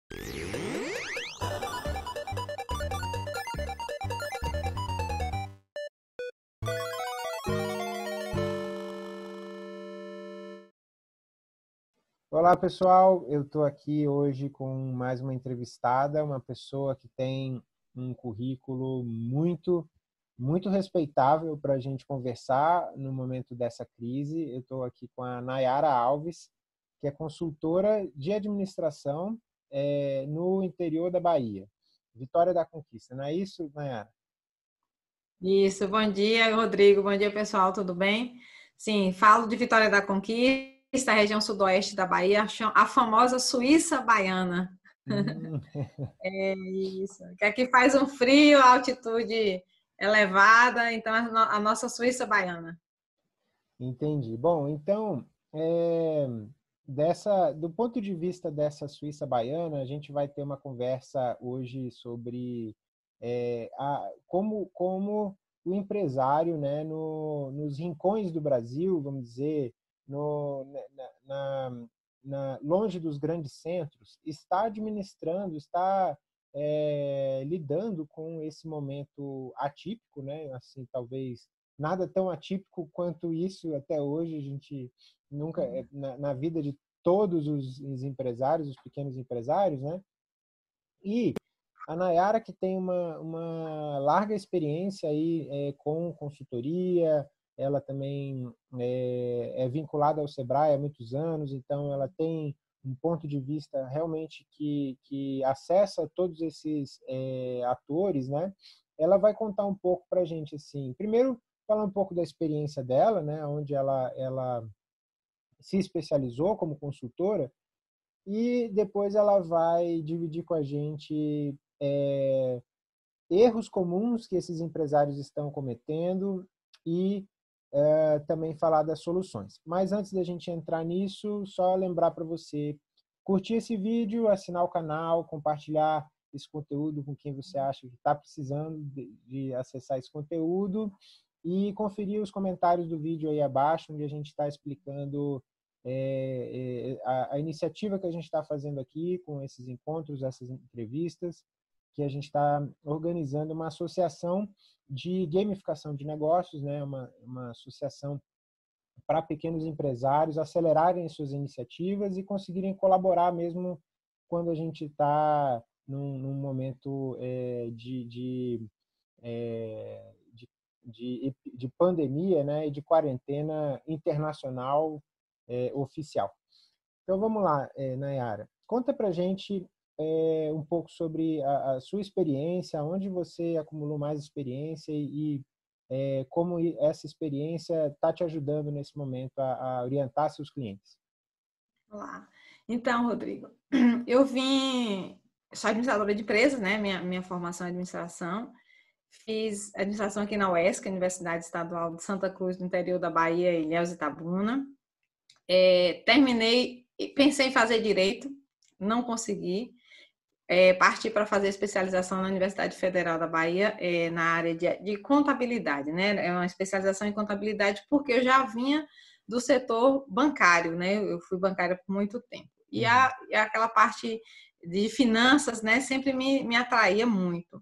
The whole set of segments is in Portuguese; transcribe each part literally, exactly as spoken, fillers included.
Olá, pessoal. Eu estou aqui hoje com mais uma entrevistada, uma pessoa que tem um currículo muito, muito respeitável para a gente conversar no momento dessa crise. Eu estou aqui com a Nayara Alves, que é consultora de administração é, no interior da Bahia, Vitória da Conquista. Não é isso, Nayara? Isso, bom dia, Rodrigo. Bom dia, pessoal, tudo bem? Sim, falo de Vitória da Conquista, região sudoeste da Bahia, a famosa Suíça baiana. Hum, É isso, que aqui faz um frio, altitude elevada, então a nossa Suíça baiana. entendi. Bom, então, é, dessa, do ponto de vista dessa Suíça baiana, a gente vai ter uma conversa hoje sobre é, a, como, como o empresário, né, no, nos rincões do Brasil, vamos dizer, no, na, na, na, longe dos grandes centros, está administrando, está é, lidando com esse momento atípico, né, assim, talvez nada tão atípico quanto isso até hoje. A gente nunca, na, na vida de todos os, os empresários, os pequenos empresários, né? E a Nayara, que tem uma, uma larga experiência aí é, com consultoria, ela também é, é vinculada ao Sebrae há muitos anos, então ela tem um ponto de vista realmente que, que acessa todos esses é, atores, né? Ela vai contar um pouco para a gente, assim, primeiro falar um pouco da experiência dela, né? Onde ela, ela se especializou como consultora, e depois ela vai dividir com a gente é, erros comuns que esses empresários estão cometendo e é, também falar das soluções. Mas antes da gente entrar nisso, só lembrar para você curtir esse vídeo, assinar o canal, compartilhar esse conteúdo com quem você acha que está precisando de, de acessar esse conteúdo e conferir os comentários do vídeo aí abaixo, onde a gente está explicando é, é, a, a iniciativa que a gente está fazendo aqui com esses encontros, essas entrevistas, que a gente está organizando uma associação de gamificação de negócios, né? uma, uma associação para pequenos empresários acelerarem suas iniciativas e conseguirem colaborar mesmo quando a gente está num, num momento é, de, de, é, de, de, de pandemia, né? E de quarentena internacional é, oficial. Então vamos lá, é, Nayara. Conta para a gente é, um pouco sobre a, a sua experiência, onde você acumulou mais experiência e, e é, como essa experiência está te ajudando nesse momento a, a orientar seus clientes. Olá. Então, Rodrigo, eu vim, sou administradora de empresas, né? Minha, minha formação é administração. Fiz administração aqui na U E S C, Universidade Estadual de Santa Cruz, no interior da Bahia, Ilhéus e Itabuna. É, terminei, pensei em fazer direito, não consegui. É, parti para fazer especialização na Universidade Federal da Bahia, é, na área de, de contabilidade, né? É uma especialização em contabilidade porque eu já vinha do setor bancário, né? Eu fui bancária por muito tempo. E a, aquela parte de finanças, né, sempre me, me atraía muito.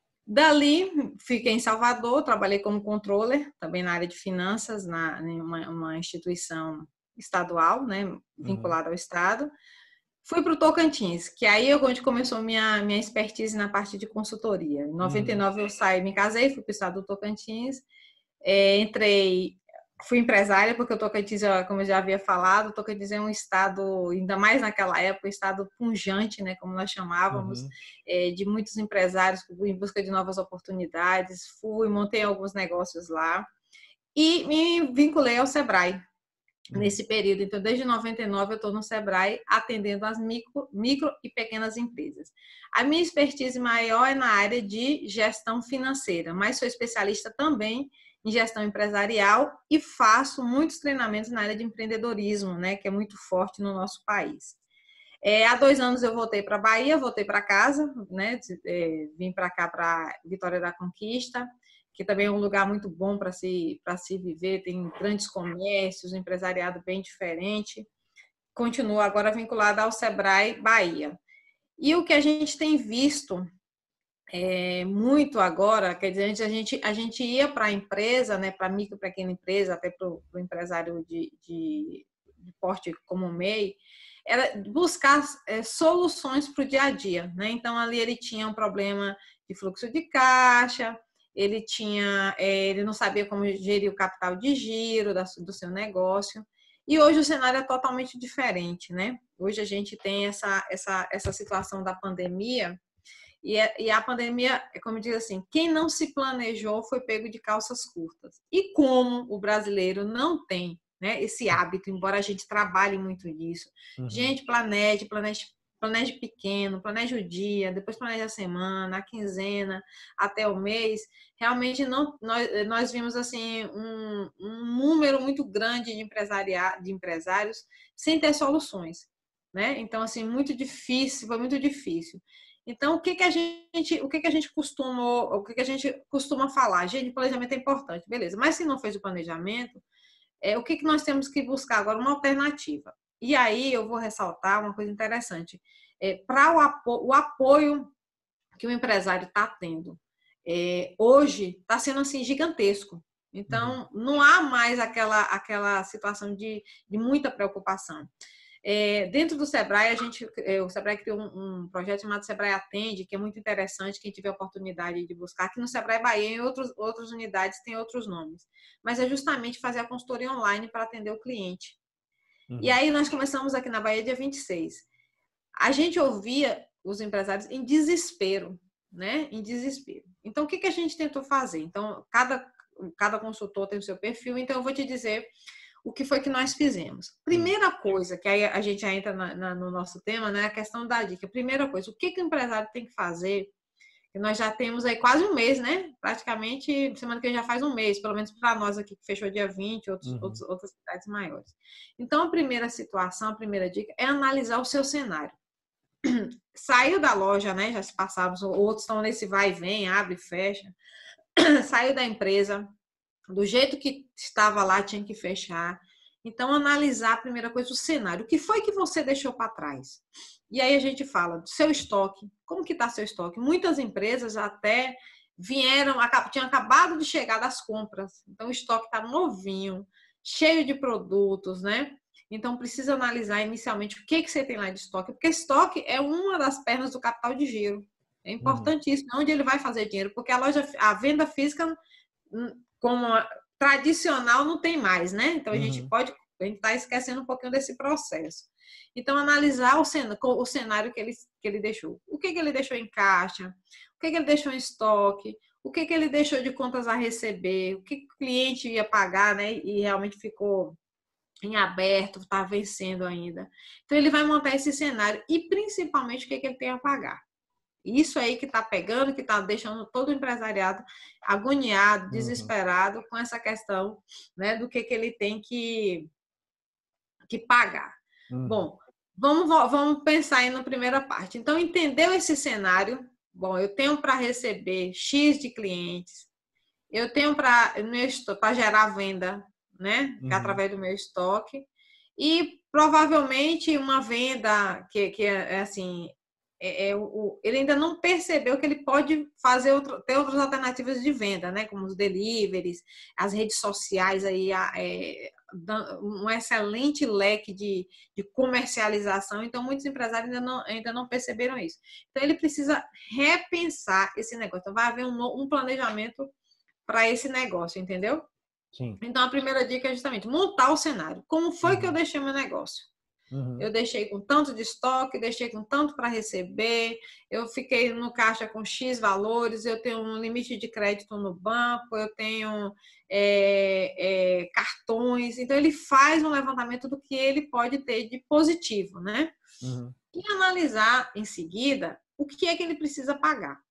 Dali, fiquei em Salvador, trabalhei como controller, também na área de finanças, na, em uma, uma instituição estadual, né, vinculada ao Estado. Fui para o Tocantins, que aí é onde começou minha, minha expertise na parte de consultoria. Em noventa e nove eu saí, me casei, fui para o estado do Tocantins, é, entrei, fui empresária, porque o Tocantins, como eu já havia falado, o Tocantins é um estado, ainda mais naquela época, um estado pujante, né, como nós chamávamos, Uhum. é, de muitos empresários em busca de novas oportunidades. Fui, montei alguns negócios lá e me vinculei ao Sebrae nesse período. Então, desde noventa e nove eu estou no Sebrae atendendo as micro, micro e pequenas empresas. A minha expertise maior é na área de gestão financeira, mas sou especialista também em gestão empresarial e faço muitos treinamentos na área de empreendedorismo, né, que é muito forte no nosso país. É, há dois anos eu voltei para a Bahia, voltei para casa, né, é, vim para cá, para Vitória da Conquista, que também é um lugar muito bom para se, para se viver, tem grandes comércios, um empresariado bem diferente. Continuo agora vinculada ao Sebrae Bahia. E o que a gente tem visto é, muito agora, quer dizer, a gente, a gente ia para a empresa, né, para a micro e pequena empresa, até para o empresário de, de, de porte como o M E I, era buscar é, soluções para o dia a dia, né? Então, ali ele tinha um problema de fluxo de caixa, ele tinha, é, ele não sabia como gerir o capital de giro da, do seu negócio. E hoje o cenário é totalmente diferente, né? Hoje a gente tem essa, essa, essa situação da pandemia, e a, e a pandemia, como diz assim, quem não se planejou foi pego de calças curtas. E como o brasileiro não tem, né, esse hábito, embora a gente trabalhe muito nisso, Uhum. gente, planeje, planeje, planeje pequeno, planeje o dia, depois planeje a semana, a quinzena, até o mês. Realmente não, nós, nós vimos assim um, um número muito grande de, empresaria, de empresários sem ter soluções, né? Então, assim, muito difícil, foi muito difícil. Então, o que que a gente, o que que a gente costuma, o que que a gente costuma falar? Gente, planejamento é importante, beleza. Mas se não fez o planejamento, é, o que que nós temos que buscar agora? Uma alternativa. E aí eu vou ressaltar uma coisa interessante. É, para o, apo o apoio que o empresário está tendo, é, hoje está sendo assim gigantesco. Então, uhum. não há mais aquela, aquela situação de, de muita preocupação. É, dentro do Sebrae, a gente, é, o Sebrae criou um, um projeto chamado Sebrae Atende, que é muito interessante, quem tiver a oportunidade de buscar. Aqui no Sebrae Bahia, em outros, outras unidades, tem outros nomes. Mas é justamente fazer a consultoria online para atender o cliente. Uhum. E aí, nós começamos aqui na Bahia dia vinte e seis. A gente ouvia os empresários em desespero, né? Em desespero. Então, o que, que a gente tentou fazer? Então, cada, cada consultor tem o seu perfil, então eu vou te dizer o que foi que nós fizemos. Primeira coisa, que aí a gente já entra na, na, no nosso tema, né? A questão da dica. Primeira coisa, o que, que o empresário tem que fazer? Que nós já temos aí quase um mês, né? Praticamente, semana que vem já faz um mês, pelo menos para nós aqui, que fechou dia vinte, outros, uhum. outros, outras cidades maiores. Então, a primeira situação, a primeira dica é analisar o seu cenário. Saiu da loja, né? Já se passavam, outros estão nesse vai e vem, abre e fecha. Saiu da empresa, do jeito que estava lá, tinha que fechar. Então, analisar a primeira coisa, o cenário. O que foi que você deixou para trás? E aí a gente fala do seu estoque. Como que está seu estoque? Muitas empresas até vieram, tinham acabado de chegar das compras. Então, o estoque está novinho, cheio de produtos, né? Então, precisa analisar inicialmente o que, que você tem lá de estoque. Porque estoque é uma das pernas do capital de giro. É importantíssimo. Uhum. Onde ele vai fazer dinheiro. Porque a loja, a venda física, como tradicional, não tem mais, né? Então, a uhum. gente pode... A gente está esquecendo um pouquinho desse processo. Então, analisar o cenário, o cenário que, ele, que ele deixou. O que, que ele deixou em caixa? O que, que ele deixou em estoque? O que, que ele deixou de contas a receber? O que, que o cliente ia pagar, né? E realmente ficou em aberto, está vencendo ainda. Então, ele vai montar esse cenário e, principalmente, o que, que ele tem a pagar. Isso aí que está pegando, que está deixando todo o empresariado agoniado, desesperado uhum. com essa questão, né, do que, que ele tem que, que pagar. Uhum. Bom, vamos, vamos pensar aí na primeira parte. Então, entendeu esse cenário? Bom, eu tenho para receber X de clientes, eu tenho para gerar venda, né, uhum. através do meu estoque, e provavelmente uma venda que, que é assim... É, é, o, ele ainda não percebeu que ele pode fazer outro, ter outras alternativas de venda, né? Como os deliveries, as redes sociais, aí, é, um excelente leque de, de comercialização. Então, muitos empresários ainda não, ainda não perceberam isso. Então, ele precisa repensar esse negócio. Então, vai haver um, um planejamento para esse negócio, entendeu? Sim. Então, a primeira dica é justamente montar o cenário. Como foi uhum. que eu deixei meu negócio? Uhum. Eu deixei com tanto de estoque, deixei com tanto para receber, eu fiquei no caixa com X valores, eu tenho um limite de crédito no banco, eu tenho é, é, cartões. Então, ele faz um levantamento do que ele pode ter de positivo, né? Uhum. E analisar em seguida o que é que ele precisa pagar.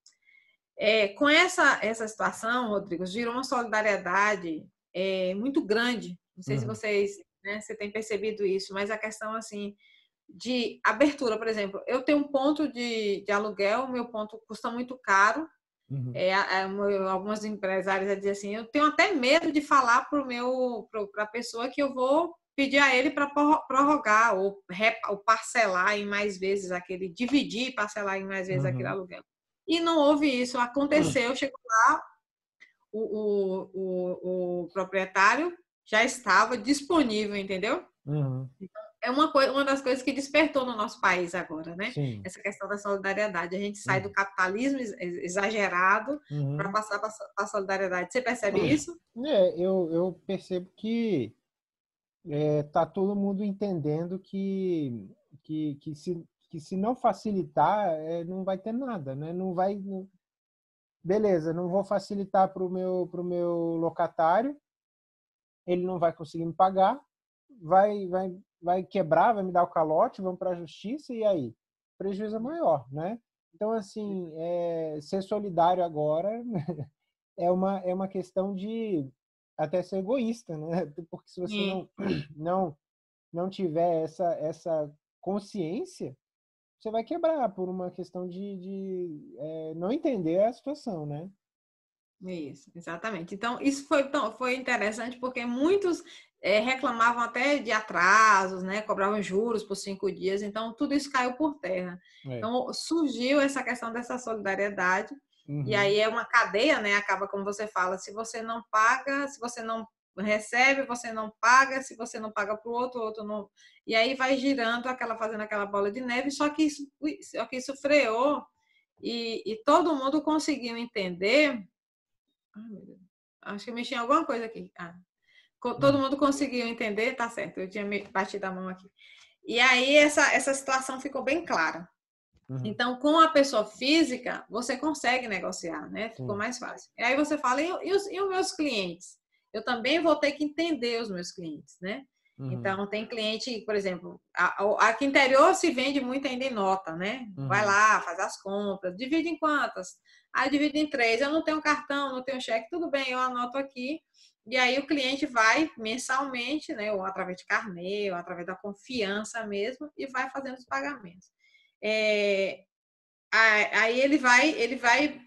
É, com essa, essa situação, Rodrigo, girou uma solidariedade é, muito grande. Não sei uhum. se vocês... Né? Você tem percebido isso, mas a questão assim de abertura, por exemplo, eu tenho um ponto de, de aluguel, meu ponto custa muito caro. Uhum. É, é, algumas empresárias dizem assim, eu tenho até medo de falar para meu para a pessoa que eu vou pedir a ele para prorrogar ou, ou parcelar em mais vezes aquele, dividir e parcelar em mais vezes uhum. aquele aluguel. E não houve isso, aconteceu, chegou lá, o, o, o, o proprietário já estava disponível, entendeu? Uhum. É uma, coisa, uma das coisas que despertou no nosso país agora, né? Sim. Essa questão da solidariedade. A gente sai uhum. do capitalismo exagerado uhum. para passar para a solidariedade. Você percebe isso? É, eu, eu percebo que é, tá todo mundo entendendo que, que, que, se, que se não facilitar, é, não vai ter nada, né? Não vai... Não... Beleza, não vou facilitar para o meu, pro meu locatário, ele não vai conseguir me pagar, vai, vai, vai quebrar, vai me dar o calote, vamos para a justiça, e aí? O prejuízo é maior, né? Então, assim, é, ser solidário agora é uma, é uma questão de até ser egoísta, né? Porque se você não, não, não tiver essa, essa consciência, você vai quebrar por uma questão de, de é, não entender a situação, né? Isso, exatamente. Então, isso foi, foi interessante porque muitos é, reclamavam até de atrasos, né? Cobravam juros por cinco dias, então tudo isso caiu por terra. É. Então, surgiu essa questão dessa solidariedade, uhum. E aí é uma cadeia, né? Acaba, como você fala, se você não paga, se você não recebe, você não paga, se você não paga para o outro, o outro não. E aí vai girando, aquela, fazendo aquela bola de neve, só que isso, só que isso freou e, e todo mundo conseguiu entender. Ai, meu Deus. Acho que eu mexi em alguma coisa aqui. Ah. Todo mundo conseguiu entender, tá certo. Eu tinha batido a mão aqui. E aí essa, essa situação ficou bem clara. Uhum. Então, com a pessoa física, você consegue negociar, né? Ficou Sim. mais fácil. E aí você fala, e, e, os, e os meus clientes? Eu também vou ter que entender os meus clientes, né? Uhum. Então, tem cliente, por exemplo, aqui no interior se vende muito ainda em nota, né? Uhum. Vai lá, faz as compras, divide em quantas? Ah, divide em três. Eu não tenho cartão, não tenho cheque, tudo bem, eu anoto aqui. E aí o cliente vai mensalmente, né? Ou através de carnê, ou através da confiança mesmo, e vai fazendo os pagamentos. É, aí ele vai, ele vai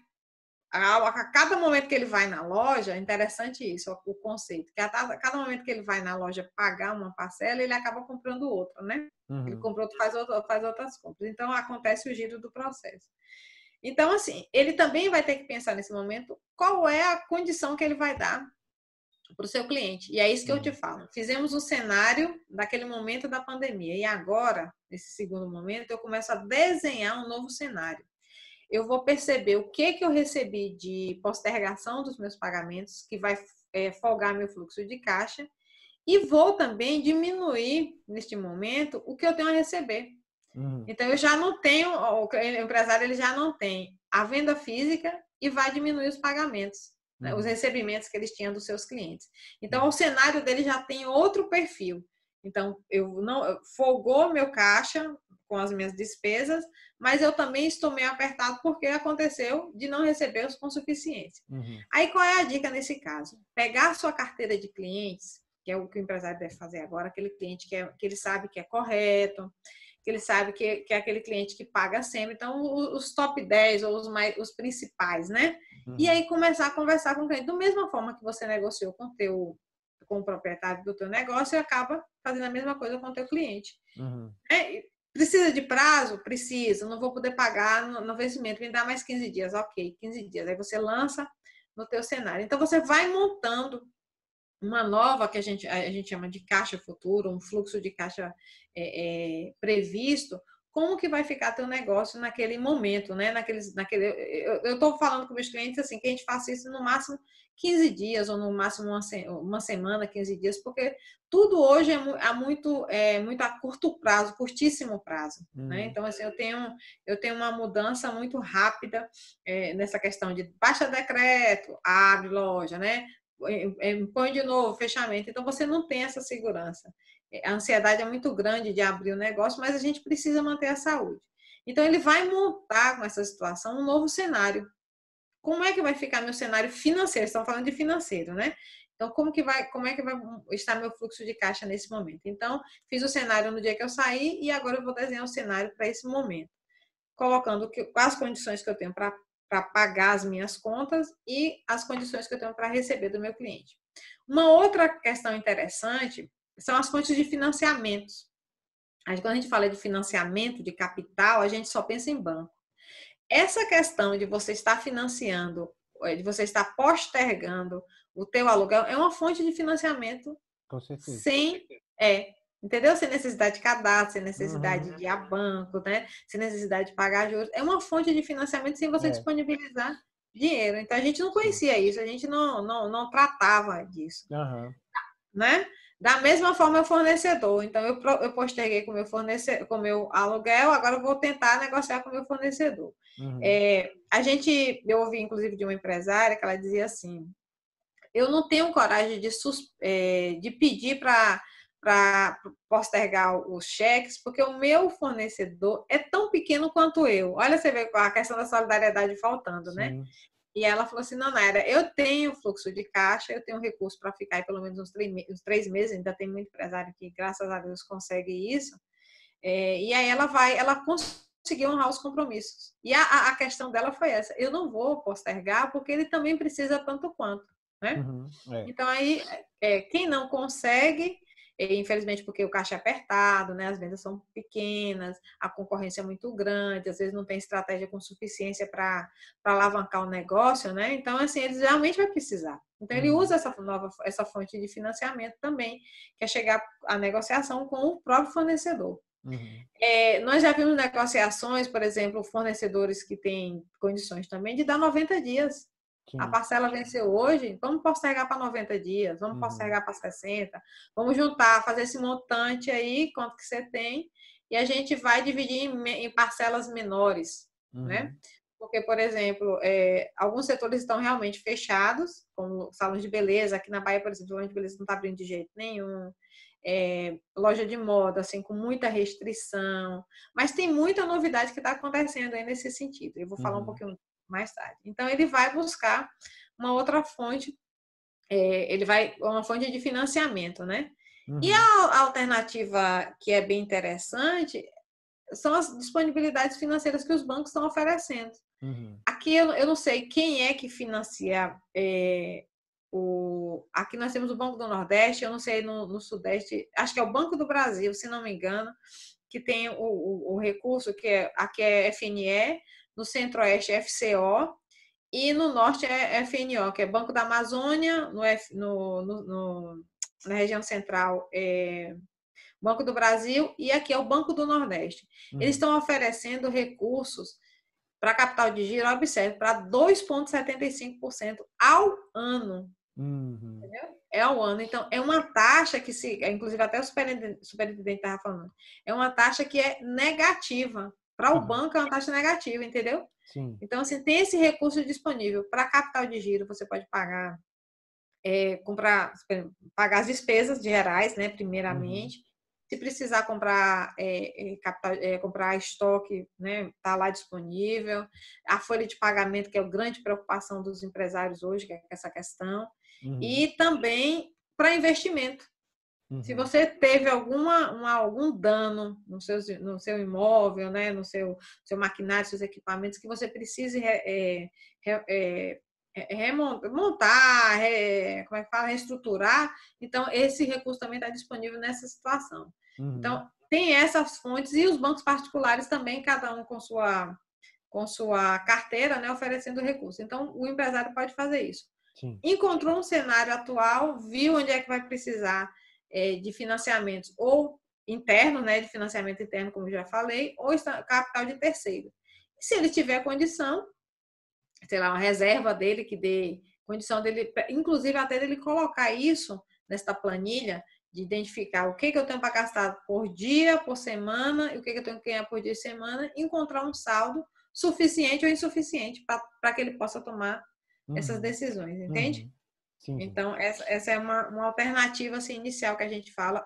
a cada momento que ele vai na loja, é interessante isso, o conceito, que a cada momento que ele vai na loja pagar uma parcela, ele acaba comprando outra, né? Uhum. Ele compra outro, faz, outro, faz outras compras. Então, acontece o giro do processo. Então, assim, ele também vai ter que pensar nesse momento qual é a condição que ele vai dar para o seu cliente. E é isso que uhum. eu te falo. Fizemos um cenário daquele momento da pandemia. E agora, nesse segundo momento, eu começo a desenhar um novo cenário. Eu vou perceber o que, que eu recebi de postergação dos meus pagamentos, que vai é, folgar meu fluxo de caixa, e vou também diminuir, neste momento, o que eu tenho a receber. Uhum. Então, eu já não tenho, o empresário ele já não tem a venda física e vai diminuir os pagamentos, uhum. né, os recebimentos que eles tinham dos seus clientes. Então, uhum. o cenário dele já tem outro perfil. Então, eu não folgou meu caixa com as minhas despesas, mas eu também estou meio apertado porque aconteceu de não receber os com suficiência. Uhum. Aí, qual é a dica nesse caso? Pegar a sua carteira de clientes, que é o que o empresário deve fazer agora, aquele cliente que, é, que ele sabe que é correto, que ele sabe que, que é aquele cliente que paga sempre. Então, os top dez ou os, mais, os principais, né? Uhum. E aí, começar a conversar com o cliente. Da mesma forma que você negociou com o teu, com o proprietário do teu negócio, e acaba fazendo a mesma coisa com o teu cliente. Uhum. É, precisa de prazo? Precisa. Não vou poder pagar no, no vencimento. Me dá mais quinze dias. Ok, quinze dias. Aí você lança no teu cenário. Então, você vai montando uma nova, que a gente, a gente chama de caixa futuro, um fluxo de caixa é, é, previsto, como que vai ficar teu negócio naquele momento, né? Naqueles, naquele, eu estou falando com meus clientes assim, que a gente faça isso no máximo quinze dias, ou no máximo uma, uma semana, quinze dias, porque tudo hoje é, é, muito, é muito a curto prazo, curtíssimo prazo. Uhum. Né? Então, assim, eu tenho, eu tenho uma mudança muito rápida é, nessa questão de baixa decreto, abre loja, né? Põe de novo, fechamento. Então, você não tem essa segurança. A ansiedade é muito grande de abrir o negócio, mas a gente precisa manter a saúde. Então, ele vai montar com essa situação um novo cenário. Como é que vai ficar meu cenário financeiro? Estamos falando de financeiro, né? Então, como, que vai, como é que vai estar meu fluxo de caixa nesse momento? Então, fiz o cenário no dia que eu saí e agora eu vou desenhar o cenário para esse momento. Colocando que, quais as condições que eu tenho para para pagar as minhas contas e as condições que eu tenho para receber do meu cliente. Uma outra questão interessante são as fontes de financiamentos. Aí, quando a gente fala de financiamento, de capital, a gente só pensa em banco. Essa questão de você estar financiando, de você estar postergando o teu aluguel, é uma fonte de financiamento. Com certeza. Sem, é, entendeu? Sem necessidade de cadastro, sem necessidade Uhum. de ir a banco, né? Sem necessidade de pagar juros. É uma fonte de financiamento sem você É. disponibilizar dinheiro. Então, a gente não Sim. conhecia isso, a gente não, não, não tratava disso, Uhum. né? Da mesma forma, o fornecedor. Então, eu, eu posterguei com o meu fornecedor, com o meu aluguel, agora eu vou tentar negociar com o meu fornecedor. Uhum. É, a gente, eu ouvi, inclusive, de uma empresária que ela dizia assim, eu não tenho coragem de, é, de pedir para para postergar os cheques, porque o meu fornecedor é tão pequeno quanto eu. Olha, você vê a questão da solidariedade faltando, Sim. né? E ela falou assim, não, Naira, eu tenho fluxo de caixa, eu tenho recurso para ficar aí pelo menos uns três, uns três meses, ainda tem muito empresário que, graças a Deus, consegue isso. É, e aí ela vai, ela conseguiu honrar os compromissos. E a, a questão dela foi essa, eu não vou postergar, porque ele também precisa tanto quanto, né? Uhum. É. Então aí, é, quem não consegue, infelizmente porque o caixa é apertado, né? As vendas são pequenas, a concorrência é muito grande, às vezes não tem estratégia com suficiência para alavancar o negócio, né? Então, assim, eles realmente vai precisar. Então, ele Uhum. usa essa nova, essa fonte de financiamento também, que é chegar à negociação com o próprio fornecedor. Uhum. É, nós já vimos negociações, por exemplo, fornecedores que têm condições também de dar noventa dias. Sim. A parcela venceu hoje, vamos postergar para noventa dias, vamos Uhum. postergar para sessenta, vamos juntar, fazer esse montante aí, quanto que você tem, e a gente vai dividir em, em parcelas menores, Uhum. né? Porque, por exemplo, é, alguns setores estão realmente fechados, como salões de beleza, aqui na Bahia, por exemplo, salão de beleza não está abrindo de jeito nenhum, é, loja de moda, assim, com muita restrição, mas tem muita novidade que está acontecendo aí nesse sentido. Eu vou falar Uhum. um pouquinho mais tarde. Então, ele vai buscar uma outra fonte, é, ele vai, uma fonte de financiamento, né? Uhum. E a alternativa que é bem interessante são as disponibilidades financeiras que os bancos estão oferecendo. Uhum. Aqui eu, eu não sei quem é que financia é, o... Aqui nós temos o Banco do Nordeste, eu não sei no, no Sudeste, acho que é o Banco do Brasil, se não me engano, que tem o, o, o recurso, que é, aqui é F N E, no Centro-Oeste é F C O, e no Norte é F N O, que é Banco da Amazônia, no, F, no, no, no na região central é Banco do Brasil, e aqui é o Banco do Nordeste. Uhum. Eles estão oferecendo recursos para capital de giro, observe, para dois vírgula setenta e cinco por cento ao ano. Uhum. Entendeu? É ao ano. Então, é uma taxa que, se, inclusive até o superintendente estava falando, é uma taxa que é negativa. Para o Uhum. banco é uma taxa negativa, entendeu? Sim. Então, assim, tem esse recurso disponível. Para capital de giro, você pode pagar, é, comprar, pagar as despesas gerais, né, primeiramente. Uhum. Se precisar comprar, é, é, capital, é, comprar estoque, né, tá lá disponível. A folha de pagamento, que é a grande preocupação dos empresários hoje, que é essa questão. Uhum. E também para investimento. Uhum. Se você teve alguma, uma, algum dano no seu, no seu imóvel, né, no seu, seu maquinário, seus equipamentos, que você precise é, é, é, remontar, re, como é que fala, reestruturar, então esse recurso também está disponível nessa situação. Uhum. Então, tem essas fontes e os bancos particulares também, cada um com sua, com sua carteira, né, oferecendo recurso. Então, o empresário pode fazer isso. Sim. Encontrou um cenário atual, viu onde é que vai precisar é, de financiamentos ou interno, né, de financiamento interno, como já falei, ou capital de terceiro. E se ele tiver condição, sei lá, uma reserva dele que dê condição dele, inclusive até dele colocar isso nesta planilha, de identificar o que, que eu tenho para gastar por dia, por semana, e o que, que eu tenho que ganhar por dia e semana, e encontrar um saldo suficiente ou insuficiente para que ele possa tomar uhum. essas decisões, entende? Uhum. Sim, sim. Então, essa, essa é uma, uma alternativa assim, inicial que a gente fala.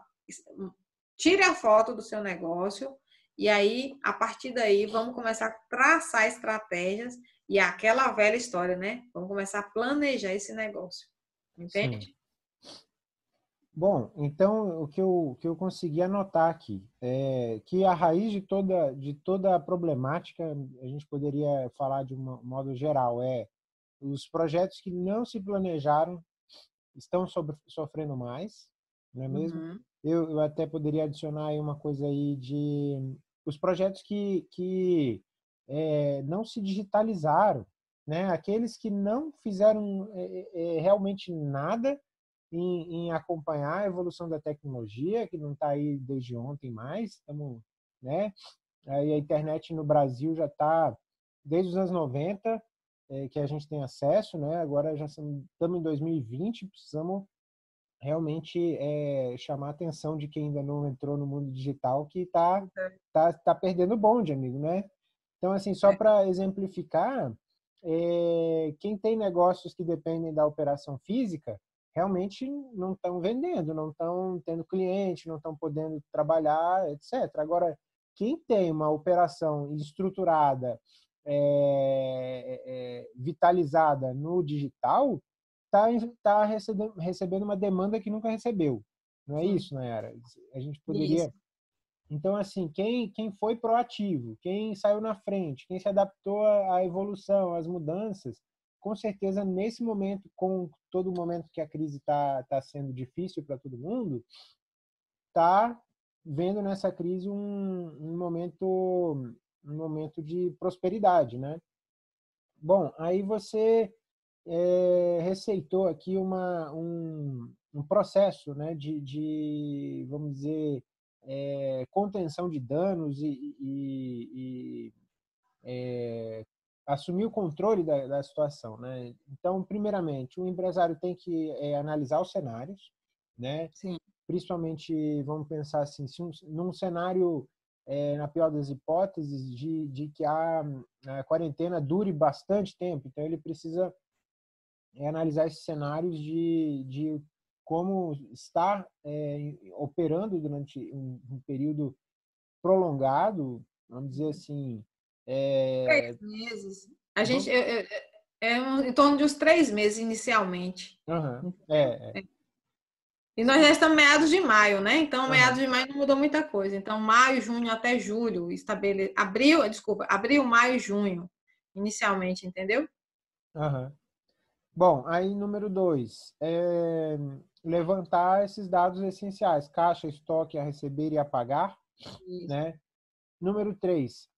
Tire a foto do seu negócio e aí, a partir daí, vamos começar a traçar estratégias e aquela velha história, né? Vamos começar a planejar esse negócio. Entende? Sim. Bom, então o que eu, o que eu consegui anotar aqui é que a raiz de toda, de toda a problemática, a gente poderia falar de um modo geral, é os projetos que não se planejaram estão sobre, sofrendo mais, não é mesmo? Uhum. eu, eu até poderia adicionar aí uma coisa aí de os projetos que, que é, não se digitalizaram, né? Aqueles que não fizeram é, é, realmente nada em, em acompanhar a evolução da tecnologia, que não está aí desde ontem mais, estamos, né? Aí a internet no Brasil já está desde os anos noventa, é, que a gente tem acesso, né? Agora já estamos em dois mil e vinte, precisamos realmente é, chamar a atenção de quem ainda não entrou no mundo digital, que está tá, tá perdendo o bonde, amigo, né? Então, assim, só para exemplificar, é, quem tem negócios que dependem da operação física, realmente não estão vendendo, não estão tendo cliente, não estão podendo trabalhar, etcétera. Agora, quem tem uma operação estruturada, é, é, vitalizada no digital, está tá recebendo, recebendo uma demanda que nunca recebeu. Não é Sim, isso, Nayara? A gente isso. poderia... Então, assim, quem, quem foi proativo, quem saiu na frente, quem se adaptou à evolução, às mudanças, com certeza, nesse momento, com todo o momento que a crise está tá sendo difícil para todo mundo, está vendo nessa crise um, um momento um momento de prosperidade, né? Bom, aí você é, receitou aqui uma, um, um processo, né, de, de, vamos dizer, é, contenção de danos e, e, e é, assumir o controle da, da situação, né? Então, primeiramente, o empresário tem que é, analisar os cenários, né? Sim. Principalmente, vamos pensar assim, se um, num cenário, é, na pior das hipóteses, de, de que a, a quarentena dure bastante tempo, então ele precisa é analisar esses cenários de, de como estar é, operando durante um, um período prolongado, vamos dizer assim, Três é, meses. A gente, vamos, é, é, é um- em torno de uns três meses inicialmente. uhum, Entendeu? é, é, E nós já estamos meados de maio, né? Então, meados uhum, de maio não mudou muita coisa. Então, maio, junho até julho, estabele... abril, desculpa, abril, maio, junho, inicialmente, entendeu? uhum. Bom, aí número dois, é, levantar esses dados essenciais, caixa, estoque a receber e a pagar, Isso. né? Número três,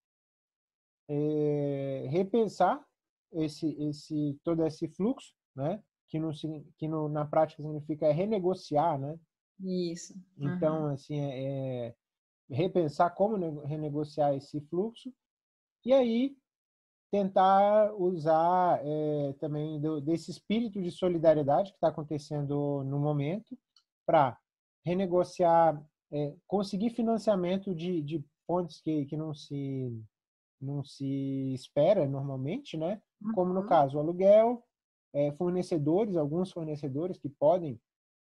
é, repensar esse, esse, todo esse fluxo, né? Que, no, que no, na prática significa renegociar, né? Isso. Então, Uhum. assim, é, é repensar como renegociar esse fluxo e aí tentar usar é, também do, desse espírito de solidariedade que está acontecendo no momento para renegociar, é, conseguir financiamento de, de pontos que, que não se não se espera normalmente, né? Como no Uhum. caso o aluguel, é, fornecedores, alguns fornecedores que podem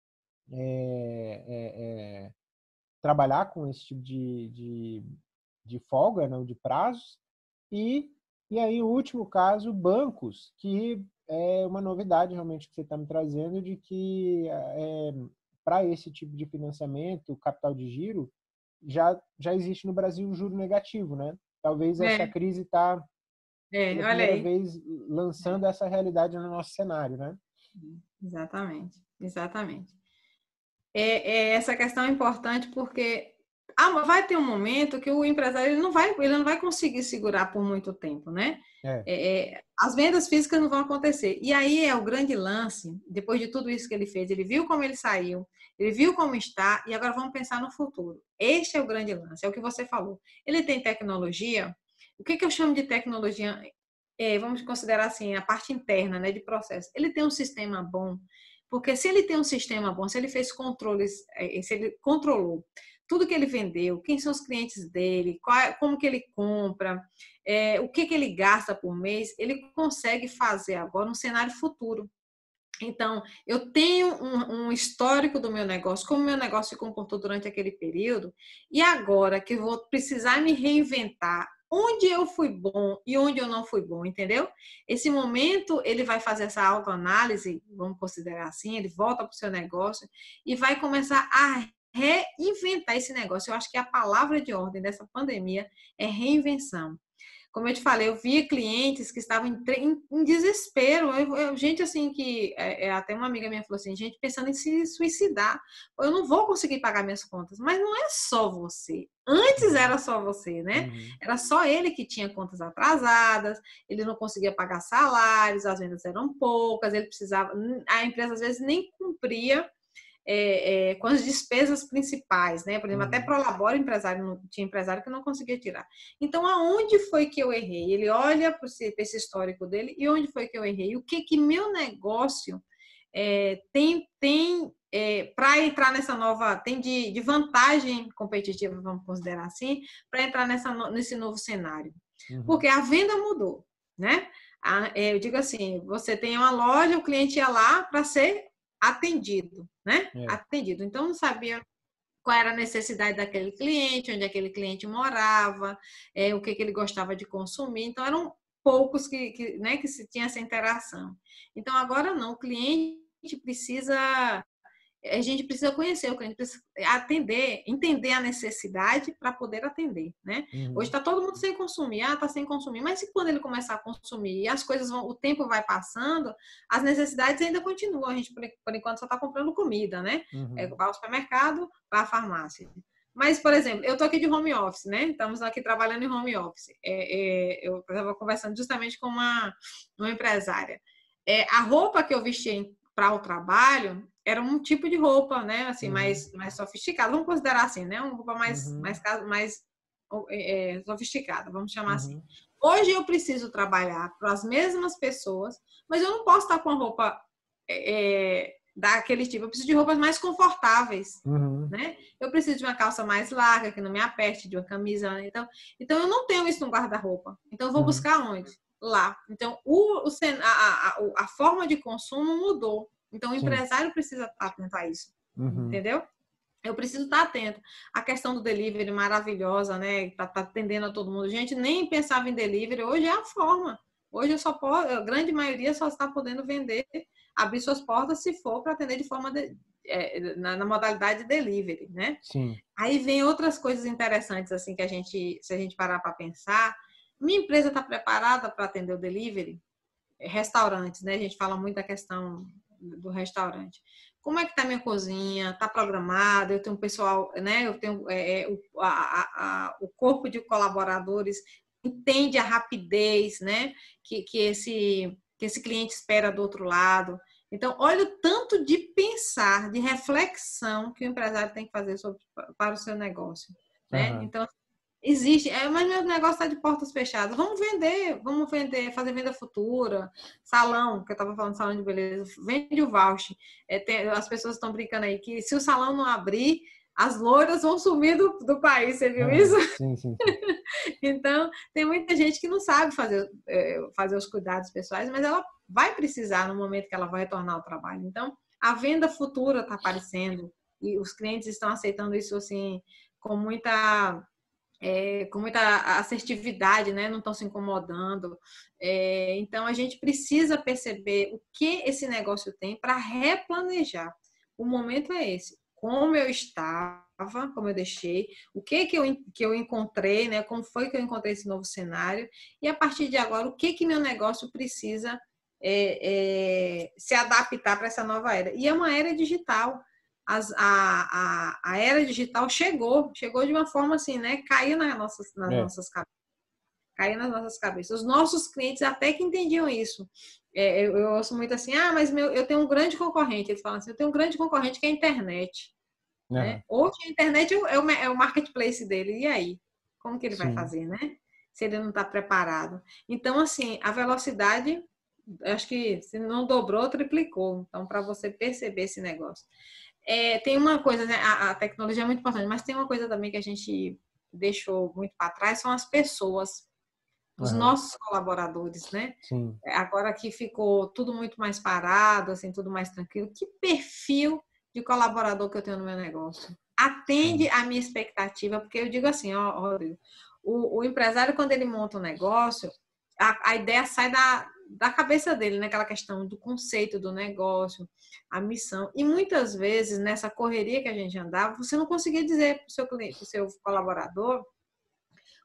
é, é, é, trabalhar com esse tipo de, de, de folga, não, de prazos, e, e aí o último caso, bancos, que é uma novidade realmente que você está me trazendo, de que é, para esse tipo de financiamento, capital de giro, já, já existe no Brasil o juro negativo, né? Talvez essa É, crise está é, pela olha primeira aí. vez lançando essa realidade no nosso cenário, né? Exatamente, exatamente. É, é, essa questão é importante porque ah, vai ter um momento que o empresário ele não vai, ele não vai conseguir segurar por muito tempo, né? É. É, é, as vendas físicas não vão acontecer. E aí é o grande lance, depois de tudo isso que ele fez, ele viu como ele saiu, ele viu como está, e agora vamos pensar no futuro. Este é o grande lance, é o que você falou. Ele tem tecnologia, o que, que eu chamo de tecnologia? É, vamos considerar assim, a parte interna, né, de processo. Ele tem um sistema bom, porque se ele tem um sistema bom, se ele fez controles, é, se ele controlou tudo que ele vendeu, quem são os clientes dele, qual, como que ele compra, é, o que, que ele gasta por mês, ele consegue fazer agora um cenário futuro. Então, eu tenho um, um histórico do meu negócio, como o meu negócio se comportou durante aquele período, e agora que eu vou precisar me reinventar, onde eu fui bom e onde eu não fui bom, entendeu? Esse momento ele vai fazer essa autoanálise, vamos considerar assim, ele volta para o seu negócio e vai começar a reinventar esse negócio. Eu acho que a palavra de ordem dessa pandemia é reinvenção. Como eu te falei, eu via clientes que estavam em, em, em desespero. Eu, eu, gente assim que, é, é, até uma amiga minha falou assim, gente pensando em se suicidar. Eu não vou conseguir pagar minhas contas. Mas não é só você. Antes era só você, né? Uhum. Era só ele que tinha contas atrasadas, ele não conseguia pagar salários, as vendas eram poucas, ele precisava... A empresa, às vezes, nem cumpria É, é, com as despesas principais, né? Por exemplo, Uhum. até Prolabore, empresário, não, tinha empresário que não conseguia tirar. Então, aonde foi que eu errei? Ele olha para esse histórico dele e onde foi que eu errei? O que que meu negócio é, tem, tem é, para entrar nessa nova, tem de, de vantagem competitiva, vamos considerar assim, para entrar nessa, nesse novo cenário? Uhum. Porque a venda mudou, né? A, é, eu digo assim, você tem uma loja, o cliente ia lá para ser atendido, né? É. Atendido. Então, não sabia qual era a necessidade daquele cliente, onde aquele cliente morava, é, o que, que ele gostava de consumir. Então, eram poucos que, que, né, que se tinha essa interação. Então, agora não, o cliente precisa... A gente precisa conhecer o cliente, precisa atender, entender a necessidade para poder atender, né? Uhum. Hoje está todo mundo sem consumir, ah, está sem consumir, mas e quando ele começar a consumir e as coisas vão, o tempo vai passando, as necessidades ainda continuam. A gente, por enquanto, só está comprando comida, né? Uhum. É, vai ao supermercado, vai à farmácia. Mas, por exemplo, eu estou aqui de home office, né? Estamos aqui trabalhando em home office. É, é, eu estava conversando justamente com uma, uma empresária. É, a roupa que eu vestia para o trabalho era um tipo de roupa, né? Assim, uhum. mais, mais sofisticada. Vamos considerar assim, né? Uma roupa mais, uhum. mais, mais é, sofisticada, vamos chamar uhum. assim. Hoje eu preciso trabalhar para as mesmas pessoas, mas eu não posso estar com a roupa é, daquele tipo. Eu preciso de roupas mais confortáveis, uhum. né? Eu preciso de uma calça mais larga, que não me aperte, de uma camisa. Né? Então, então, eu não tenho isso no guarda-roupa. Então, eu vou uhum. buscar onde? Lá. Então, o, o, a, a, a forma de consumo mudou. Então, o Sim. empresário precisa estar atento a isso. Uhum. Entendeu? Eu preciso estar atento. A questão do delivery maravilhosa, né? Tá, tá atendendo a todo mundo. Gente, nem pensava em delivery. Hoje é a forma. Hoje eu só posso, a grande maioria só está podendo vender, abrir suas portas se for para atender de forma de, é, na, na modalidade delivery, né? Sim. Aí vem outras coisas interessantes assim que a gente, se a gente parar para pensar, minha empresa está preparada para atender o delivery? Restaurantes, né? A gente fala muito da questão do restaurante. Como é que está minha cozinha? Está programada? Eu tenho um pessoal, né? Eu tenho é, o, a, a, o corpo de colaboradores entende a rapidez, né? Que, que, esse, que esse cliente espera do outro lado. Então, olha o tanto de pensar, de reflexão que o empresário tem que fazer sobre, para o seu negócio, né? Uhum. Então, existe, é, mas meu negócio está de portas fechadas. Vamos vender, vamos vender, fazer venda futura, salão, que eu estava falando de salão de beleza, vende o voucher. É, tem, as pessoas estão brincando aí que se o salão não abrir, as loiras vão sumir do, do país, você viu isso? Sim, sim. sim. Então, tem muita gente que não sabe fazer, fazer os cuidados pessoais, mas ela vai precisar no momento que ela vai retornar ao trabalho. Então, a venda futura está aparecendo e os clientes estão aceitando isso assim com muita, é, com muita assertividade, né? Não estão se incomodando. É, então, a gente precisa perceber o que esse negócio tem para replanejar. O momento é esse. Como eu estava, como eu deixei, o que que eu, que eu encontrei, né? Como foi que eu encontrei esse novo cenário e a partir de agora, o que que meu negócio precisa é, é, se adaptar para essa nova era. E é uma era digital. As, a, a, a era digital chegou, chegou de uma forma assim, né? Caiu nas nossas, nas é. nossas cabeças. Caiu nas nossas cabeças. Os nossos clientes até que entendiam isso. É, eu, eu ouço muito assim, ah, mas meu, eu tenho um grande concorrente. Eles falam assim, eu tenho um grande concorrente que é a internet. Uhum. Né? Hoje a internet é o, é o marketplace dele. E aí? Como que ele Sim. vai fazer, né? Se ele não está preparado. Então, assim, a velocidade, acho que se não dobrou, triplicou. Então, para você perceber esse negócio. É, tem uma coisa, né? A, a tecnologia é muito importante, mas tem uma coisa também que a gente deixou muito para trás, são as pessoas. Os uhum. nossos colaboradores, né? Sim. Agora que ficou tudo muito mais parado, assim, tudo mais tranquilo. Que perfil de colaborador que eu tenho no meu negócio? Atende a minha expectativa, porque eu digo assim, ó, Rodrigo, o, o empresário, quando ele monta um negócio, a, a ideia sai da, da cabeça dele, né? Aquela questão do conceito do negócio, a missão. E muitas vezes, nessa correria que a gente andava, você não conseguia dizer para o seu cliente, para o seu colaborador,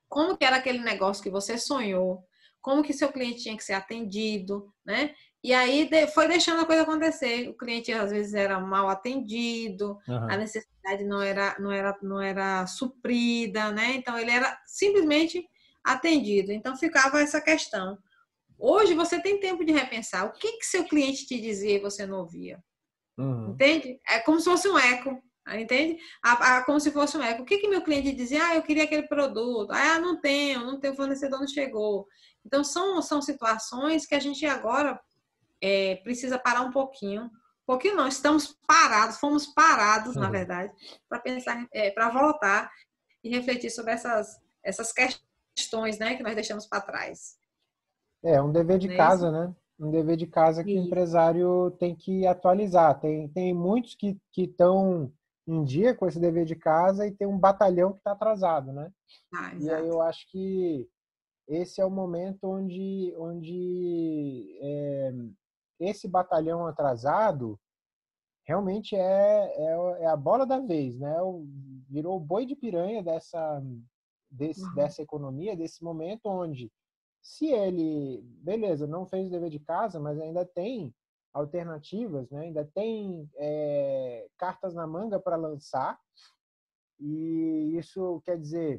como que era aquele negócio que você sonhou, como que seu cliente tinha que ser atendido, né? E aí foi deixando a coisa acontecer. O cliente às vezes era mal atendido, a Aham. necessidade não era, não era, não era suprida, né? Então ele era simplesmente atendido. Então ficava essa questão. Hoje você tem tempo de repensar o que que seu cliente te dizia e você não ouvia. Uhum. Entende? É como se fosse um eco. Entende? A, a, como se fosse um eco. O que que meu cliente dizia? Ah, eu queria aquele produto. Ah, não tenho, não tenho, o fornecedor não chegou. Então, são, são situações que a gente agora é, precisa parar um pouquinho. Um pouquinho não, estamos parados, fomos parados, na Uhum. verdade, para pensar, é, para voltar e refletir sobre essas, essas questões, né, que nós deixamos para trás. É um dever de Não é isso? casa, né? Um dever de casa que o Isso. empresário tem que atualizar. Tem, tem muitos que que estão em dia com esse dever de casa e tem um batalhão que está atrasado, né? Ah, E aí exato. eu acho que esse é o momento onde, onde é, esse batalhão atrasado realmente é, é, é a bola da vez, né? O- Virou o boi de piranha dessa, desse, Uhum. dessa economia, desse momento onde, se ele, beleza, não fez o dever de casa, mas ainda tem alternativas, né? Ainda tem é, cartas na manga para lançar, e isso quer dizer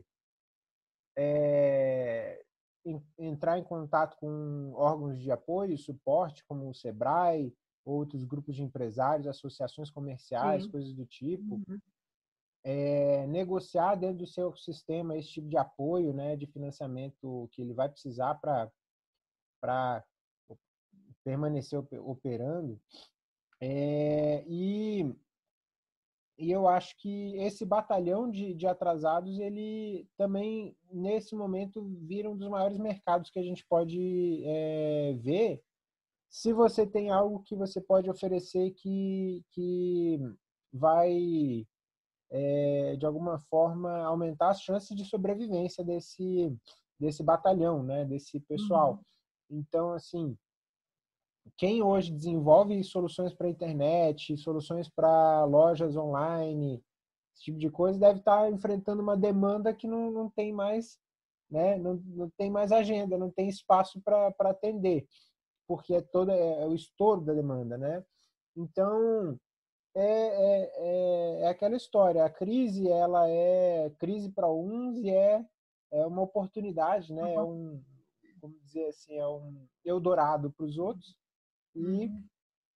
é, entrar em contato com órgãos de apoio e suporte, como o SEBRAE, outros grupos de empresários, associações comerciais, Sim. coisas do tipo, Uhum. é, negociar dentro do seu sistema esse tipo de apoio, né, de financiamento que ele vai precisar para para permanecer operando. É, e, e eu acho que esse batalhão de, de atrasados, ele também, nesse momento, vira um dos maiores mercados que a gente pode é, ver se você tem algo que você pode oferecer que, que vai, é, de alguma forma, aumentar as chances de sobrevivência desse, desse batalhão, né, desse pessoal. Uhum. Então, assim, quem hoje desenvolve soluções para a internet, soluções para lojas online, esse tipo de coisa, deve estar enfrentando uma demanda que não, não tem mais, né, não, não tem mais agenda, não tem espaço para atender, porque é toda é, é o estouro da demanda, né? Então, é, é, é, é aquela história, a crise, ela é crise para uns e é, é uma oportunidade, né? É um, como dizer assim, é um Eldorado para os outros. E, Uhum.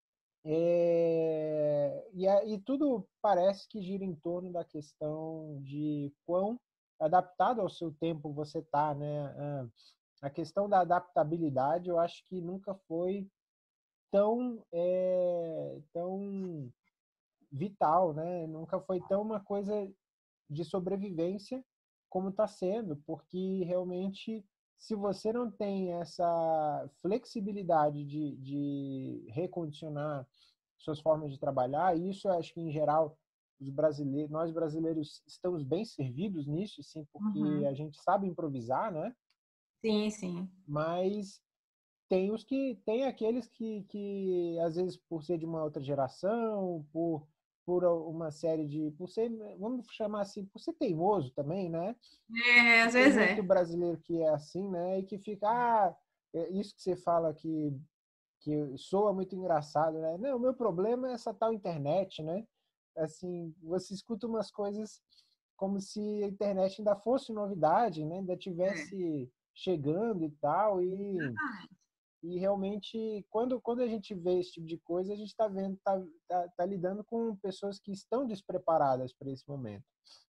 é, e, a- e tudo parece que gira em torno da questão de quão adaptado ao seu tempo você está, né? A a questão da adaptabilidade, eu acho que nunca foi tão, é, tão vital, né? Nunca foi tão uma coisa de sobrevivência como está sendo, porque realmente, se você não tem essa flexibilidade de, de recondicionar suas formas de trabalhar, e isso eu acho que, em geral, os brasileiros, nós brasileiros estamos bem servidos nisso, sim, porque Uhum. a gente sabe improvisar, né? Sim, sim. Mas tem os que tem aqueles que, que às vezes por ser de uma outra geração, por por uma série de por ser, vamos chamar assim, por ser teimoso também, né? É, às Tem vezes muito é. brasileiro que é assim, né? E que fica, ah, é isso que você fala que que soa muito engraçado, né? Não, o meu problema é essa tal internet, né? Assim, você escuta umas coisas como se a internet ainda fosse novidade, né? Ainda É. tivesse chegando e tal, e Exatamente. e realmente, quando, quando a gente vê esse tipo de coisa, a gente está vendo, tá, tá, tá lidando com pessoas que estão despreparadas para esse momento.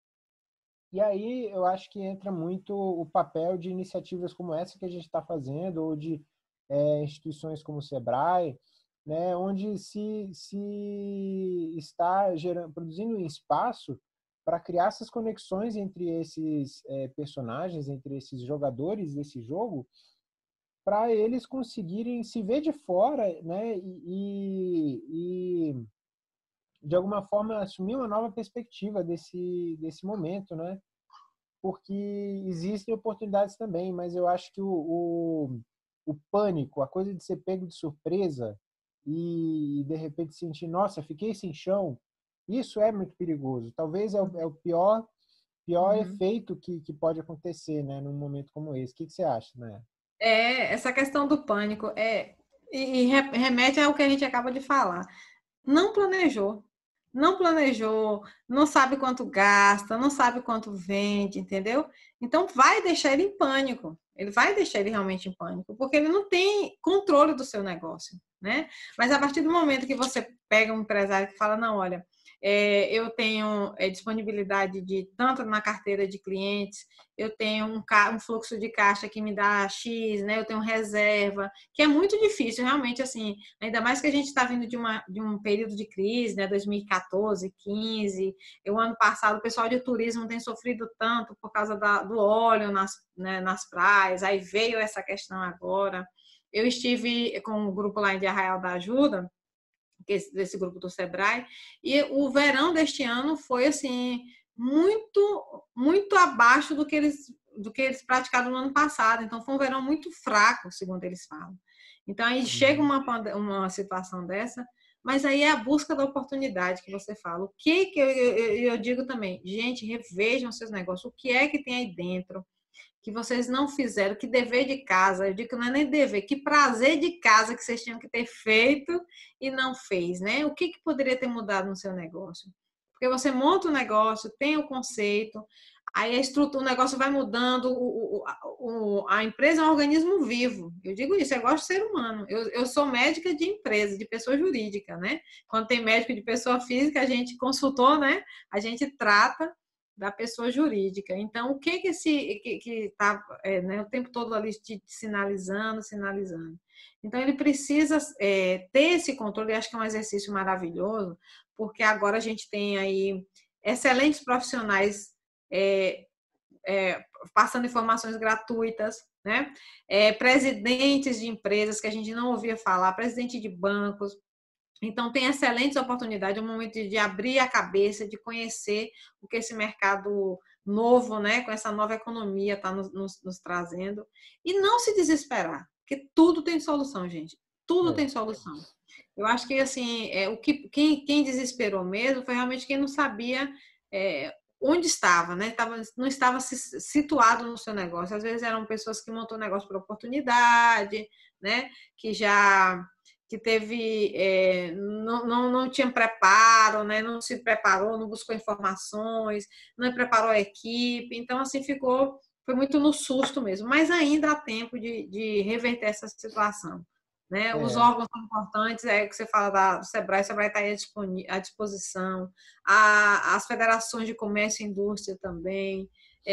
E aí eu acho que entra muito o papel de iniciativas como essa que a gente está fazendo, ou de é, instituições como o Sebrae, né, onde se, se está gerando, produzindo um espaço para criar essas conexões entre esses é, personagens, entre esses jogadores desse jogo, para eles conseguirem se ver de fora, né, e, e, de alguma forma assumir uma nova perspectiva desse desse momento, né? Porque existem oportunidades também, mas eu acho que o, o, o pânico, a coisa de ser pego de surpresa e de repente sentir, nossa, fiquei sem chão, isso é muito perigoso. Talvez é o, é o pior pior Uhum. efeito que, que pode acontecer, né, num momento como esse. O que, que você acha, né? É, essa questão do pânico é e, e remete ao que a gente acaba de falar. Não planejou, não planejou, não sabe quanto gasta, não sabe quanto vende, entendeu? Então vai deixar ele em pânico. Ele vai deixar ele realmente em pânico, porque ele não tem controle do seu negócio, né? Mas a partir do momento que você pega um empresário que fala, não, olha, é, eu tenho é, disponibilidade de tanto na carteira de clientes, eu tenho um, um fluxo de caixa que me dá X, né? Eu tenho reserva, que é muito difícil, realmente, assim, ainda mais que a gente está vindo de, uma, de um período de crise, né? dois mil e quatorze, quinze. O ano passado, o pessoal de turismo tem sofrido tanto por causa da, do óleo nas, né, nas praias, aí veio essa questão agora. Eu estive com um grupo lá de Arraial da Ajuda, desse grupo do Sebrae, e o verão deste ano foi assim muito muito abaixo do que eles do que eles praticaram no ano passado. Então foi um verão muito fraco, segundo eles falam. Então aí chega uma uma situação dessa, mas aí é a busca da oportunidade que você fala. O que que eu, eu, eu digo também, gente, revejam seus negócios. O que é que tem aí dentro que vocês não fizeram, que dever de casa, eu digo que não é nem dever, que prazer de casa que vocês tinham que ter feito e não fez, né? O que, que poderia ter mudado no seu negócio? Porque você monta o negócio, tem o conceito, aí a estrutura, o negócio vai mudando, o, o, o, a empresa é um organismo vivo. Eu digo isso, eu gosto de ser humano. Eu, eu sou médica de empresa, de pessoa jurídica, né? Quando tem médico de pessoa física, a gente consultou, né? A gente trata da pessoa jurídica. Então, o que que esse que está é, né, o tempo todo ali te sinalizando, sinalizando. Então, ele precisa é, ter esse controle. Eu acho que é um exercício maravilhoso, porque agora a gente tem aí excelentes profissionais é, é, passando informações gratuitas, né? É, presidentes de empresas que a gente não ouvia falar, presidente de bancos. Então, tem excelentes oportunidades, é um momento de abrir a cabeça, de conhecer o que esse mercado novo, né, com essa nova economia está nos, nos, nos trazendo. E não se desesperar, porque tudo tem solução, gente. Tudo É. tem solução. Eu acho que, assim, é, o que, quem, quem desesperou mesmo foi realmente quem não sabia é, onde estava, né? Tava, não estava situado no seu negócio. Às vezes eram pessoas que montam negócio por oportunidade, né? Que já que teve é, não, não, não tinha preparo, né? Não se preparou, não buscou informações, não preparou a equipe, então assim ficou, foi muito no susto mesmo, mas ainda há tempo de, de reverter essa situação. Né? Os É. órgãos são importantes, é que você fala da, do Sebrae, o Sebrae está aí à disposição, a, as federações de comércio e indústria também,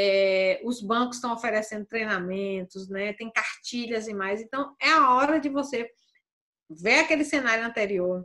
é, os bancos estão oferecendo treinamentos, né? Tem cartilhas e mais, então é a hora de você ver aquele cenário anterior,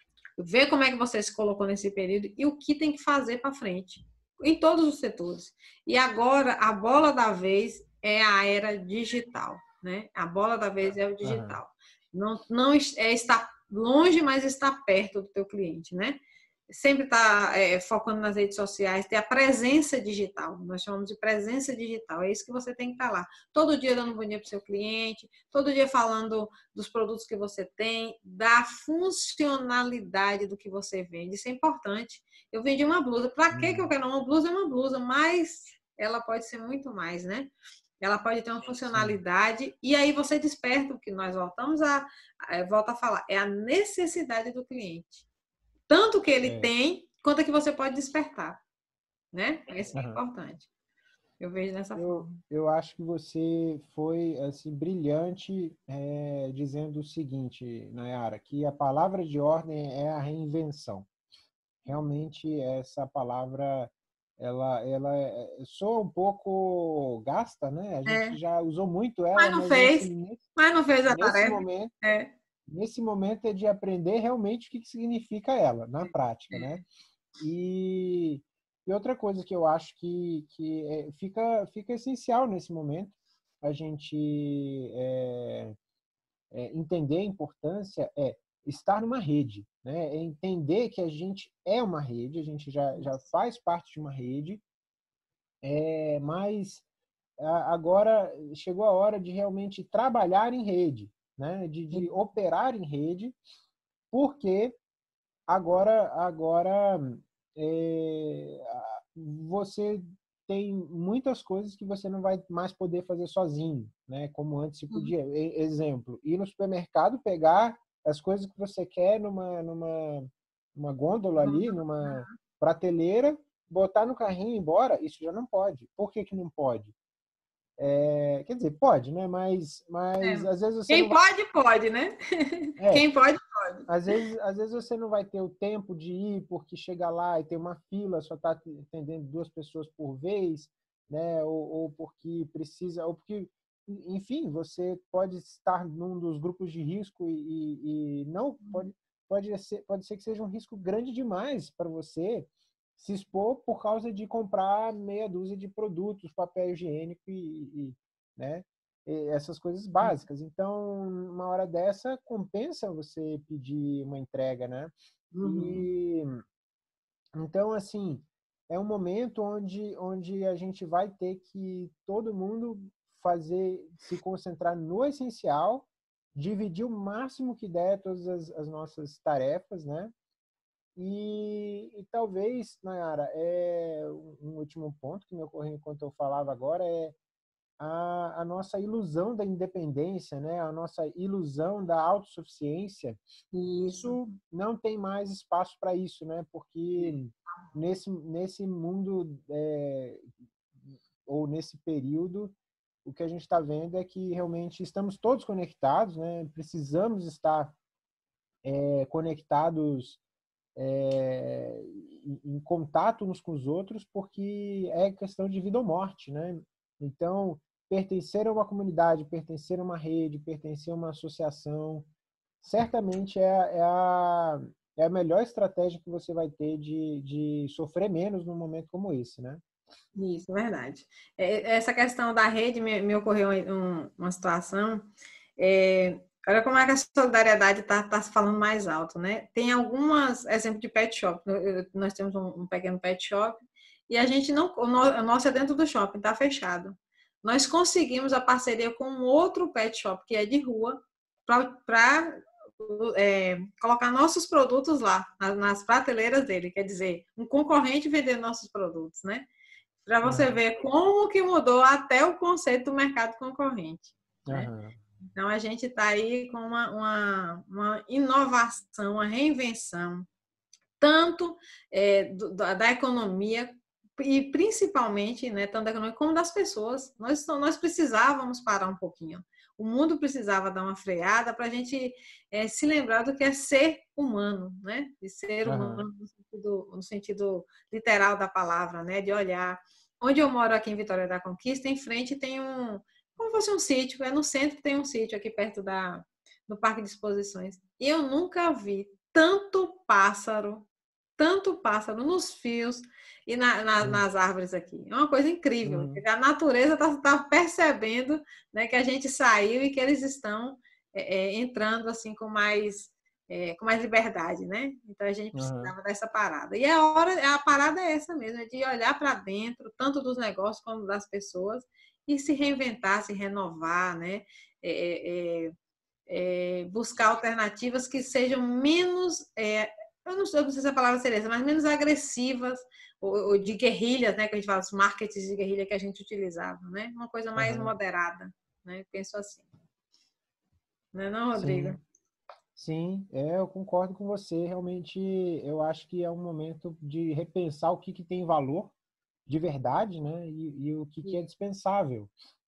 ver como é que você se colocou nesse período e o que tem que fazer para frente, em todos os setores. E agora, a bola da vez é a era digital, né? A bola da vez é o Aham. digital. Não, não é estar longe, mas está perto do teu cliente, né? Sempre está é, focando nas redes sociais, ter a presença digital, nós chamamos de presença digital, é isso que você tem que estar lá. Todo dia dando um bom dia para o seu cliente, todo dia falando dos produtos que você tem, da funcionalidade do que você vende, isso é importante. Eu vendi uma blusa, para que eu Uhum. quero uma blusa? É uma blusa, mas ela pode ser muito mais, né? Ela pode ter uma Sim. funcionalidade e aí você desperta o que nós voltamos a, a volta a falar, é a necessidade do cliente. Tanto que ele É. tem, quanto que você pode despertar, né? Isso é Aham. importante. Eu vejo dessa Eu, forma. eu acho que você foi assim brilhante é, dizendo o seguinte, Nayara, que a palavra de ordem é a reinvenção. Realmente essa palavra ela ela é- soa um pouco gasta, né? A gente É, já usou muito ela, mas não mas nesse fez, nesse, mas não fez a nesse tarefa. momento É, nesse momento é de aprender realmente o que que significa ela na prática, né? E, e outra coisa que eu acho que, que é, fica, fica essencial nesse momento, a gente é, é, entender a importância é estar numa rede, né? É entender que a gente é uma rede, a gente já, já faz parte de uma rede, é, mas a- agora chegou a hora de realmente trabalhar em rede, né? De, de operar em rede, porque agora, agora é, você tem muitas coisas que você não vai mais poder fazer sozinho, né? Como antes se Uhum. podia. Exemplo, ir no supermercado, pegar as coisas que você quer numa, numa, numa gôndola ali, numa prateleira, botar no carrinho e ir embora, isso já não pode. Por que que não pode? É, quer dizer, pode, né? Mas, É. mas às vezes você não Quem vai. pode, pode, né? É, Quem pode, pode. às vezes, às vezes você não vai ter o tempo de ir porque chega lá e tem uma fila, só está atendendo duas pessoas por vez, né? Ou, ou porque precisa, ou porque, enfim, você pode estar num dos grupos de risco e, e, e não pode, pode ser, pode ser que seja um risco grande demais para você se expor por causa de comprar meia dúzia de produtos, papel higiênico e, e né? Essas coisas básicas. Então, uma hora dessa, compensa você pedir uma entrega, né? Uhum. E então, assim, é um momento onde, onde a gente vai ter que todo mundo fazer, se concentrar no essencial, dividir o máximo que der todas as, as nossas tarefas, né? E, e talvez, Nayara, é, um último ponto que me ocorreu enquanto eu falava agora é a, a nossa ilusão da independência, né? A nossa ilusão da autossuficiência. Isso. Isso não tem mais espaço para isso, né? Porque nesse, nesse mundo é, ou nesse período, o que a gente está vendo é que realmente estamos todos conectados, né? Precisamos estar é, conectados é, em, em contato uns com os outros, porque é questão de vida ou morte, né? Então, pertencer a uma comunidade, pertencer a uma rede, pertencer a uma associação, certamente é, é, a, é a melhor estratégia que você vai ter de, de sofrer menos num momento como esse, né? Isso, é verdade. É, essa questão da rede me, me ocorreu um, uma situação. É, olha como é que a solidariedade está tá se falando mais alto, né? Tem algumas exemplos de pet shop. Nós temos um, um pequeno pet shop e a gente não, o nosso é dentro do shopping, está fechado. Nós conseguimos a parceria com um outro pet shop que é de rua para é, colocar nossos produtos lá nas, nas prateleiras dele, quer dizer, um concorrente vender nossos produtos, né? Para você Uhum. ver como que mudou até o conceito do mercado concorrente, né? Uhum. Então, a gente está aí com uma, uma, uma, inovação, uma reinvenção, tanto é, do, da, da economia e principalmente, né, tanto da economia como das pessoas. Nós, nós precisávamos parar um pouquinho. O mundo precisava dar uma freada para a gente é, se lembrar do que é ser humano, né? De ser Uhum. humano no sentido, no sentido literal da palavra, né? De olhar. Onde eu moro aqui em Vitória da Conquista, em frente tem um, como se fosse um sítio, é no centro tem um sítio aqui perto da, do Parque de Exposições. E eu nunca vi tanto pássaro, tanto pássaro nos fios e na, na, Uhum. nas árvores aqui. É uma coisa incrível. Uhum. A natureza está tá percebendo, né, que a gente saiu e que eles estão é, é, entrando assim com mais é, com mais liberdade, né? Então a gente Uhum. precisava dessa parada. E a hora, a parada é essa mesmo, é de olhar para dentro, tanto dos negócios como das pessoas, e se reinventar, se renovar, né? É, é, é, buscar alternativas que sejam menos, é, eu, não, eu não sei se a palavra seria essa, mas menos agressivas, ou, ou de guerrilhas, né? Que a gente fala, os marketings de guerrilha que a gente utilizava, né? Uma coisa mais Uhum. moderada, né? Penso assim. Não é não, Rodrigo? Sim. Sim, é, eu concordo com você. Realmente, eu acho que é um momento de repensar o que, que tem valor de verdade, né? E, e o que, que é dispensável.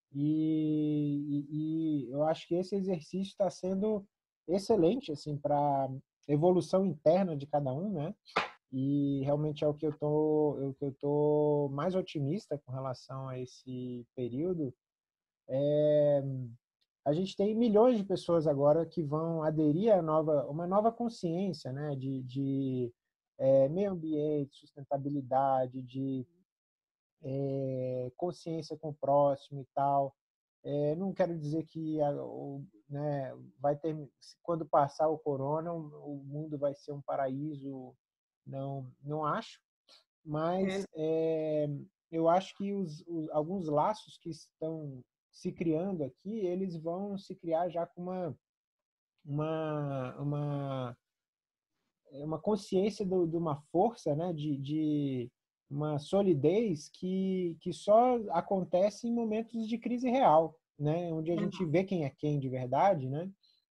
E, e, e eu acho que esse exercício está sendo excelente, assim, para evolução interna de cada um, né? E realmente é o que eu tô, é o que eu tô mais otimista com relação a esse período. A gente tem milhões de pessoas agora que vão aderir a nova, uma nova consciência, né, de, de é, meio ambiente, sustentabilidade, de é, consciência com o próximo e tal. É, não quero dizer que a, o, né, vai ter, quando passar o corona, o, o mundo vai ser um paraíso. Não, não acho, É, mas é, eu acho que os, os, alguns laços que estão se criando aqui, eles vão se criar já com uma, uma, uma, uma consciência do, de uma força, né, de, de, uma solidez que, que só acontece em momentos de crise real, né? Onde a gente vê quem é quem de verdade, né?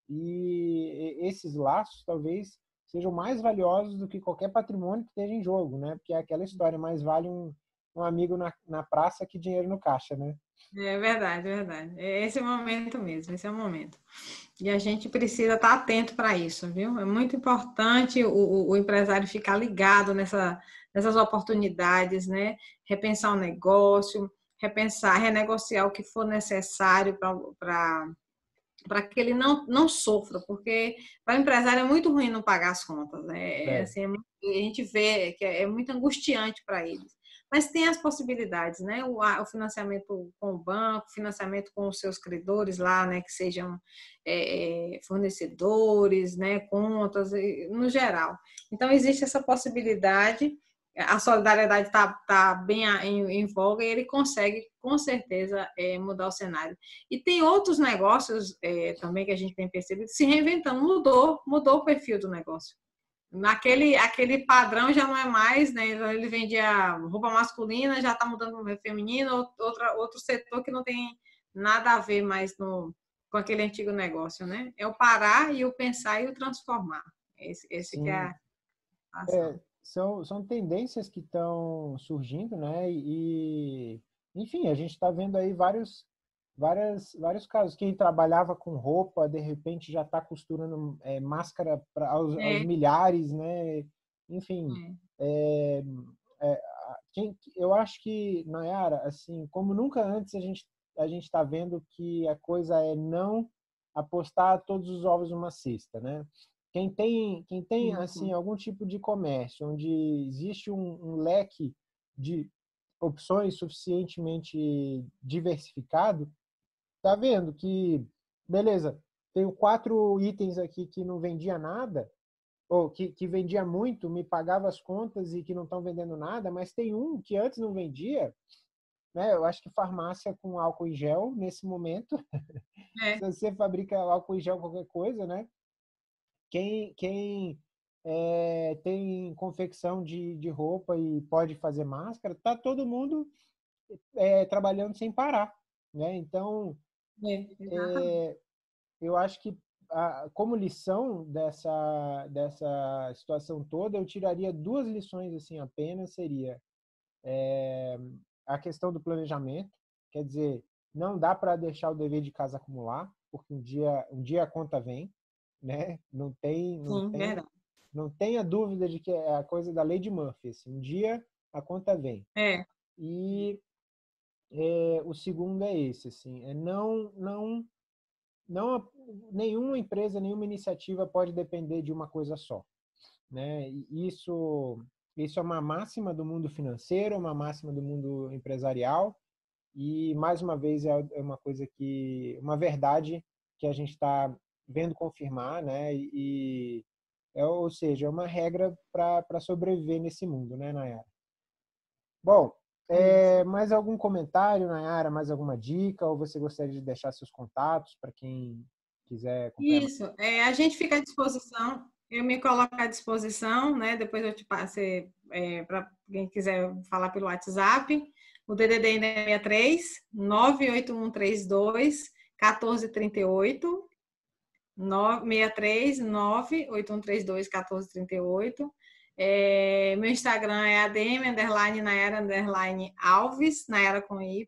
E esses laços talvez sejam mais valiosos do que qualquer patrimônio que esteja em jogo, né? Porque é aquela história, mais vale um, um amigo na, na praça que dinheiro no caixa, né? É verdade, é verdade. É esse momento mesmo, esse é o momento. E a gente precisa estar atento para isso, viu? É muito importante o, o, o empresário ficar ligado nessa, nessas oportunidades, né? Repensar o negócio, repensar, renegociar o que for necessário para para que ele não, não sofra, porque para o empresário é muito ruim não pagar as contas, né? É, É, assim, a gente vê que é muito angustiante para eles. Mas tem as possibilidades, né? O, o financiamento com o banco, financiamento com os seus credores lá, né? Que sejam é, fornecedores, né? Contas, no geral. Então, existe essa possibilidade. A solidariedade está tá bem em, em voga e ele consegue, com certeza, é, mudar o cenário. E tem outros negócios é, também que a gente tem percebido se reinventando. Mudou, mudou o perfil do negócio. Naquele, aquele padrão já não é mais, né? Ele vendia roupa masculina, já está mudando para feminino, outra, outro setor que não tem nada a ver mais no, com aquele antigo negócio, né? É o parar e o pensar e o transformar. Esse, esse que é sim. a ação. É, são, são tendências que estão surgindo, né? E, enfim, a gente está vendo aí vários, várias, vários casos. Quem trabalhava com roupa, de repente já está costurando é, máscara para aos, aos É, milhares, né? Enfim, é. é, é, quem, eu acho que, Nayara, assim, como nunca antes a gente a gente está vendo que a coisa é não apostar todos os ovos numa cesta, né? Quem tem, quem tem Sim, assim sim. algum tipo de comércio onde existe um, um leque de opções suficientemente diversificado, tá vendo que, beleza, tenho quatro itens aqui que não vendia nada, ou que, que vendia muito, me pagava as contas e que não estão vendendo nada, mas tem um que antes não vendia, né? Eu acho que farmácia com álcool em gel, nesse momento, se É, você fabrica álcool em gel qualquer coisa, né? Quem, quem é, tem confecção de, de roupa e pode fazer máscara, tá todo mundo é, trabalhando sem parar, né? Então, é, exatamente. é, eu acho que a, como lição dessa dessa situação toda, eu tiraria duas lições assim apenas, seria é, a questão do planejamento, quer dizer, não dá para deixar o dever de casa acumular, porque um dia um dia a conta vem, né? Não tem não Sim, tem verdade. não tenha dúvida de que é a coisa da lei de Murphy. Assim, um dia a conta vem. É, E é, o segundo é esse, assim, é não, não, não, nenhuma empresa, nenhuma iniciativa pode depender de uma coisa só, né? E isso, isso é uma máxima do mundo financeiro, uma máxima do mundo empresarial e mais uma vez é é uma coisa que, uma verdade que a gente está vendo confirmar, né? E é, ou seja, é uma regra para sobreviver nesse mundo, né, Nayara? Bom, é isso. é, mais algum comentário, Nayara? Mais alguma dica? Ou você gostaria de deixar seus contatos para quem quiser acompanhar mais? Isso, é, a gente fica à disposição, eu me coloco à disposição, né? Depois eu te passo é, para quem quiser falar pelo WhatsApp. O D D D ainda é sessenta e três, nove oito um três dois, um quatro três oito, sessenta e três, nove oito um três dois, um quatro três oito. É, meu Instagram é adm, underline, Nayara, underline, Alves, Nayara com Y.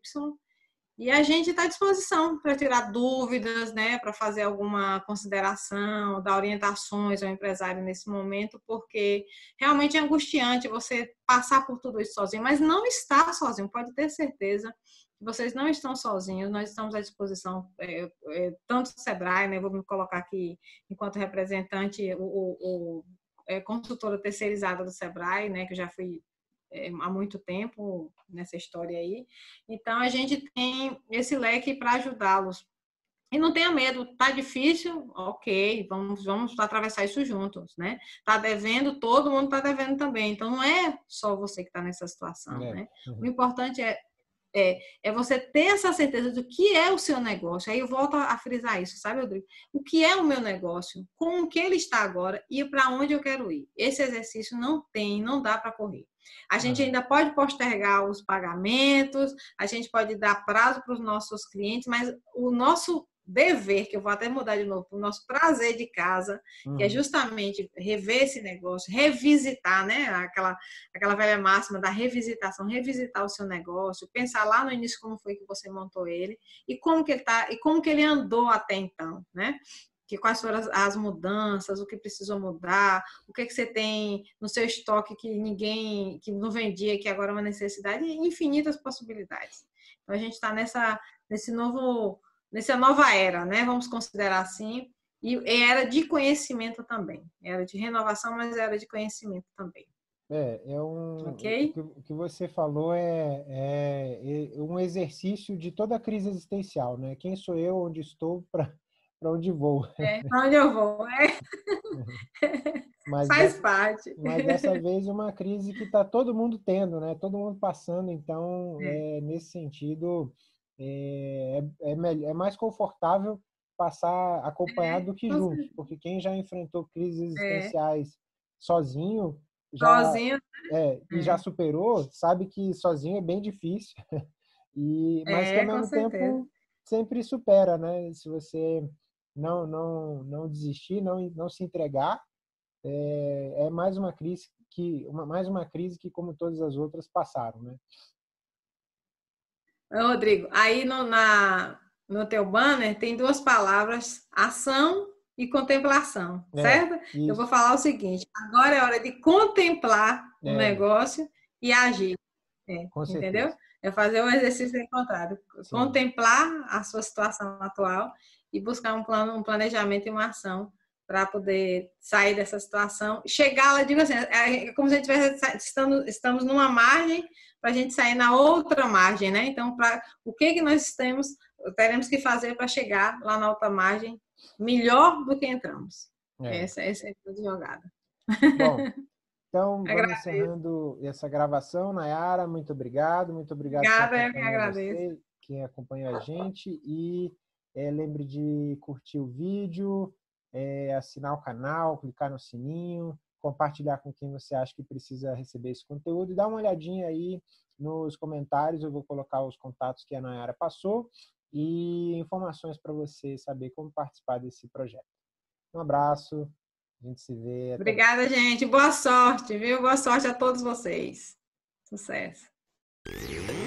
E a gente está à disposição para tirar dúvidas, né, para fazer alguma consideração, dar orientações ao empresário nesse momento, porque realmente é angustiante você passar por tudo isso sozinho, mas não está sozinho, pode ter certeza que vocês não estão sozinhos, nós estamos à disposição, é, é, tanto do Sebrae, né, vou me colocar aqui enquanto representante, o, o, o é, consultora terceirizada do Sebrae, né, que eu já fui é, há muito tempo nessa história aí. Então, a gente tem esse leque para ajudá-los. E não tenha medo, tá difícil, ok, vamos, vamos atravessar isso juntos, né? Tá devendo, todo mundo tá devendo também. Então, não é só você que está nessa situação, É. né? O Uhum. importante é, é, é você ter essa certeza do que é o seu negócio. Aí eu volto a frisar isso, sabe, Rodrigo? O que é o meu negócio, com o que ele está agora e para onde eu quero ir. Esse exercício não tem, não dá para correr. A gente Uhum. ainda pode postergar os pagamentos, a gente pode dar prazo para os nossos clientes, mas o nosso dever, que eu vou até mudar de novo, o nosso prazer de casa, que é Uhum. justamente rever esse negócio, revisitar, né? Aquela, aquela velha máxima da revisitação, revisitar o seu negócio, pensar lá no início como foi que você montou ele e como que ele tá, e como que ele andou até então, né? Que quais foram as, as mudanças, o que precisou mudar, o que, que você tem no seu estoque que ninguém, que não vendia, que agora é uma necessidade, infinitas possibilidades. Então a gente está nessa, nesse novo, nessa nova era, né? Vamos considerar assim, e era de conhecimento também, era de renovação, mas era de conhecimento também, É, é um, o ok? que, o que você falou é, é, é um exercício de toda a crise existencial, né? Quem sou eu, onde estou, para para onde vou. É, para onde eu vou, é, Mas faz dessa, parte. mas dessa vez uma crise que está todo mundo tendo, né? Todo mundo passando, então, É, é, nesse sentido, é, é, é, melhor, é mais confortável passar acompanhado é, do que juntos, porque quem já enfrentou crises é, existenciais sozinho, já sozinho, é, e já é, superou, sabe que sozinho é bem difícil, e, mas que ao é, com mesmo certeza. tempo sempre supera, né? Se você não, não, não desistir, não, não se entregar, é, é mais uma crise que uma, mais uma crise que como todas as outras passaram, né? Rodrigo, aí no, na, no teu banner tem duas palavras, ação e contemplação, É, certo? Eu vou isso, falar o seguinte, agora é hora de contemplar o é, negócio e agir, é, com entendeu? certeza. É fazer o exercício encontrado, Sim, contemplar a sua situação atual e buscar um plano, um planejamento e uma ação para poder sair dessa situação, chegar lá, digo assim, é como se a gente estivesse estamos, estamos numa margem para a gente sair na outra margem, né? Então, pra, o que que nós temos, teremos que fazer para chegar lá na outra margem melhor do que entramos? é. Essa, essa é a jogada. Bom, então vamos Agradeço. encerrando essa gravação, Nayara. Muito obrigado, muito obrigado quem Obrigada, eu que acompanhou agradeço. você, quem acompanhou a gente e é, lembre de curtir o vídeo, é, assinar o canal, clicar no sininho, compartilhar com quem você acha que precisa receber esse conteúdo e dar uma olhadinha aí nos comentários. Eu vou colocar os contatos que a Nayara passou e informações para você saber como participar desse projeto. Um abraço, a gente se vê, até mais. Obrigada, gente. Boa sorte, viu? Boa sorte a todos vocês. Sucesso.